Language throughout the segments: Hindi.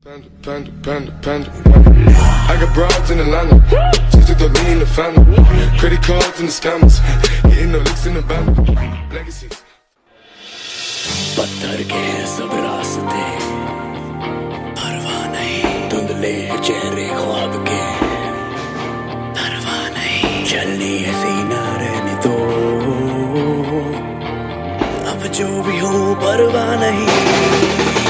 Panda, panda, panda, panda. I got broads in Atlanta. Just took the lean in the family. Credit cards and the scammers. Hitting the licks in the band. Legacies. पत्थर के सब रास्ते परवाह नहीं, धुंधले चेहरे ख्वाब के परवाह नहीं, चलनी है सीना रहने दो, अब जो भी हो परवाह नहीं।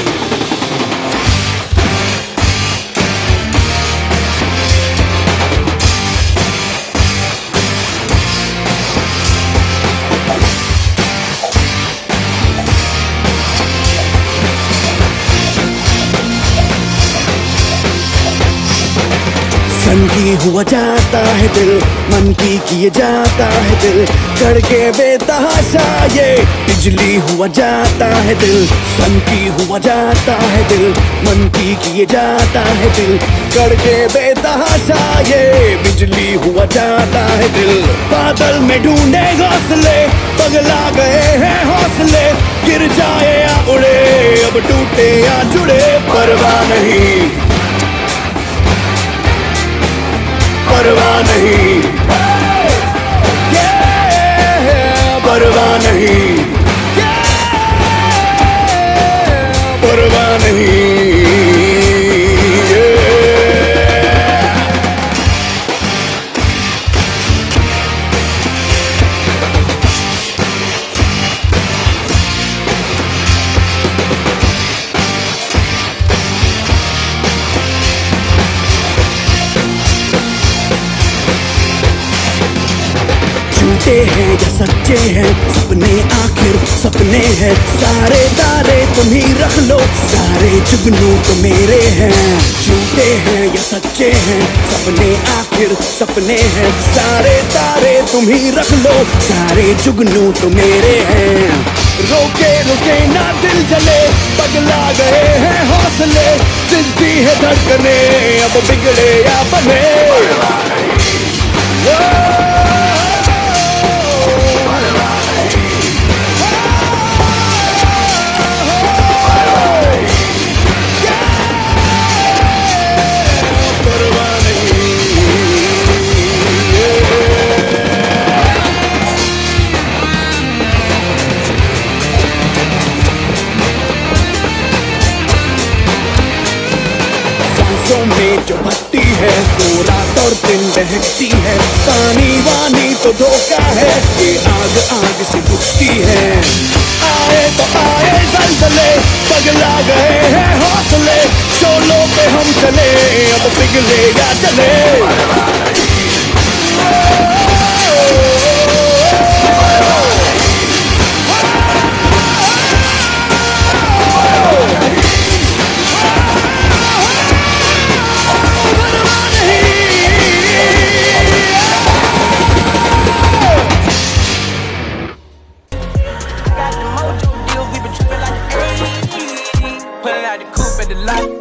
मन की हुआ जाता है दिल, मन की किए जाता है दिल, करके बेतहाशा ये बिजली हुआ जाता है दिल, सन की हुआ जाता है दिल, मन की किए जाता है दिल, करके बेतहाशा ये बिजली हुआ जाता है दिल। बादल में ढूंढे घोंसले, पगला गए हैं हौसले, गिर जाए या उड़े, अब टूटे या जुड़े परवाह नहीं, परवाह नहीं, परवाह नहीं, परवाह नहीं। झूठे हैं या सच्चे हैं सपने, आखिर सपने हैं, सारे तारे तुम ही रख लो, सारे जुगनू तो मेरे हैं। झूठे हैं या सच्चे हैं सपने, आखिर सपने हैं, सारे तारे तुम ही रख लो, सारे जुगनू तो मेरे हैं। रोके रुके ना दिल जले, पगला गए हैं हौसले, जिद्दी है धड़कने, अब बिगड़े या बने में जो भट्टी है वो रात और दिन बहकती है, पानी वानी तो धोखा है, ये आग आग से बुझती है। आए तो आए जलजले, पगला गए हैं हौसले, शोलों पे हम चले, अब पिघले या चले। Lot